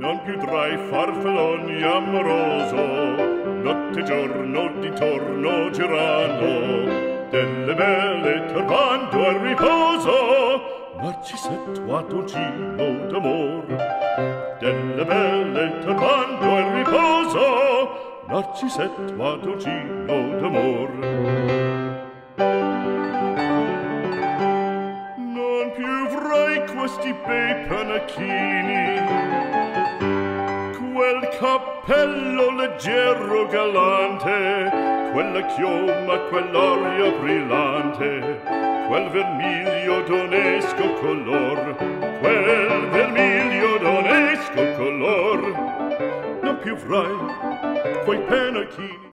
non più tra i farfalloni amoroso, notte e giorno d'intorno girando, delle belle turbando al riposo, Narcisetto a dolcino d'amor. Delle belle turbando al riposo, Narcisetto a dolcino d'amor. Non più avrai questi bei panacchini, quel cappello leggero galante, quella chioma, quell'aria brillante, quel vermiglio d'onesco color, quel vermiglio d'onesco color. Non più avrai quei panacchini.